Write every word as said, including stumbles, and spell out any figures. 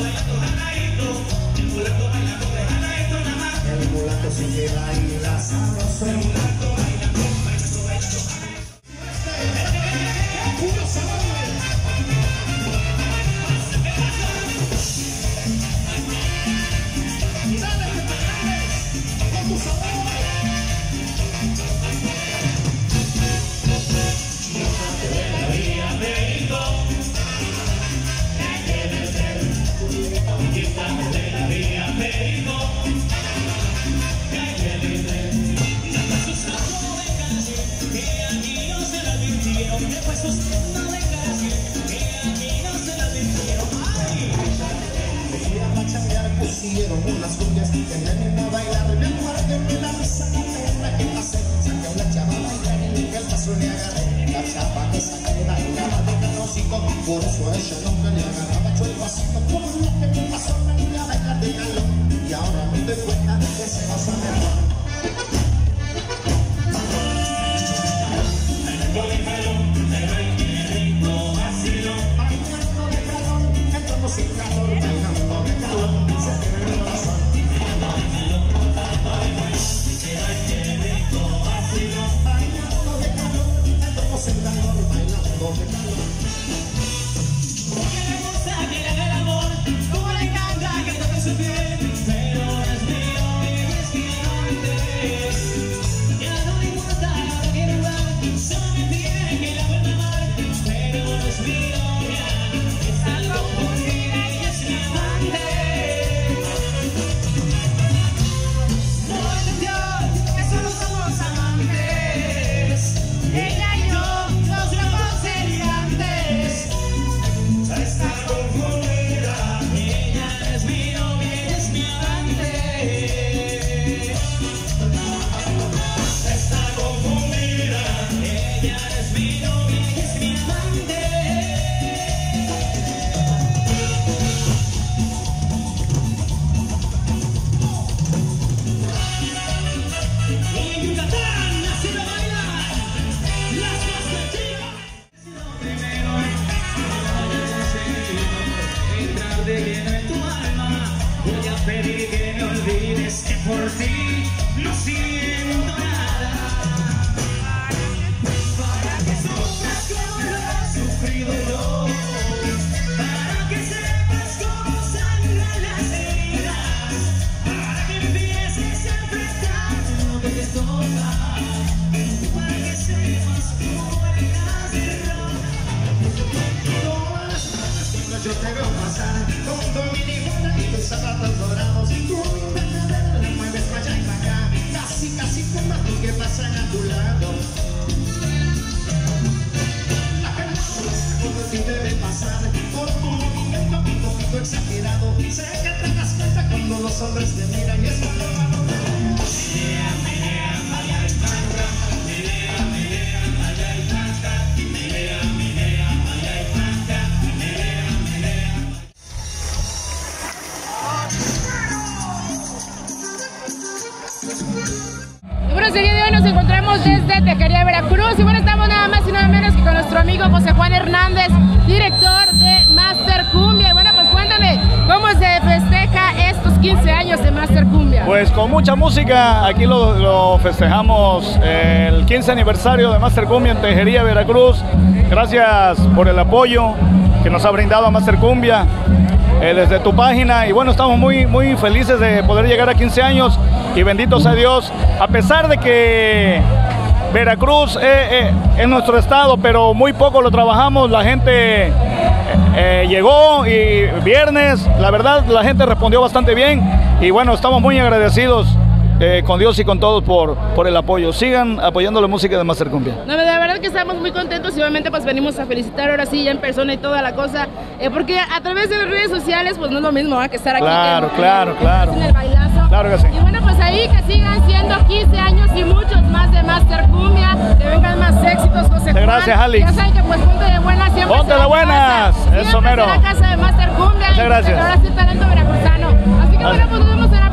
El mulato se queda ahí la sabrosa. El mulato bailando, bailando, bailando. Puro sabor. Dale, con tu sabor. Pusieron unas cumbias que me animo a bailar. Me muerde, me la risa, la pena que pasé. Saqué a una chava a bailar y que el paso le agarré. La chava que saqué de bailaba de canósico. Por eso a ella nunca le agarraba yo el pasito. Por lo que me pasó me vine a bailar de calor. Y ahora me doy cuenta de que se pasa mejor. Sin calor, bailando de calor, se te ve el corazón. Bailando de calor, estamos en calor, bailando de calor. Porque me gusta que le haga el amor, como le encanta que toque su piel, pero es mío y es gigante. Ya no me importa lo que igual, solo me pide que la vuelva a amar, pero no es mi novia, es algo por mí. Pedir que me olvides que por ti no siento nada, para que sufras como lo he sufrido yo, para que sepas cómo sangran las heridas, para que empieces a prestar lo que te toca, para que sepas cómo bailas de roca. Todas las noches cuando yo te veo pasar con tu minifalda y tus zapatos dorados, tú me mueves para allá y para acá, casi casi como los que pasan a tu lado. La gente por ti debe pasar por tu movimiento un poquito exagerado. Sé que te das cuenta cuando los hombres te miran y es cuando vamos. El día de hoy nos encontramos desde Tejería, Veracruz, y bueno, estamos nada más y nada menos que con nuestro amigo José Juan Hernández, director de Master Cumbia. Y bueno, pues cuéntame, ¿cómo se festeja estos quince años de Master Cumbia? Pues con mucha música, aquí lo, lo festejamos eh, el quince aniversario de Master Cumbia en Tejería, Veracruz. Gracias por el apoyo que nos ha brindado a Master Cumbia eh, desde tu página, y bueno, estamos muy, muy felices de poder llegar a quince años y benditos a Dios, a pesar de que Veracruz eh, eh, es nuestro estado, pero muy poco lo trabajamos. La gente eh, eh, llegó y viernes, la verdad, la gente respondió bastante bien, y bueno, estamos muy agradecidos eh, con Dios y con todos por, por el apoyo. Sigan apoyando la música de Master Cumbia. No, de verdad que estamos muy contentos, y obviamente pues venimos a felicitar ahora sí ya en persona y toda la cosa, eh, porque a través de las redes sociales pues no es lo mismo ¿eh? que estar aquí. Claro, que, claro, en, claro. En el bailazo. Claro que sí. Y bueno, pues ahí que sigan siendo quince años y muchos más de Master Cumbia, que vengan más éxitos, José Juan. Gracias, Alex. Ya saben que pues Ponte de Buenas siempre Ponte de Buenas, casa, eso mero. Siempre será casa de Master Cumbia. Muchas gracias. Y ahora sí talento veracruzano. Así que bueno, pues nos vemos en la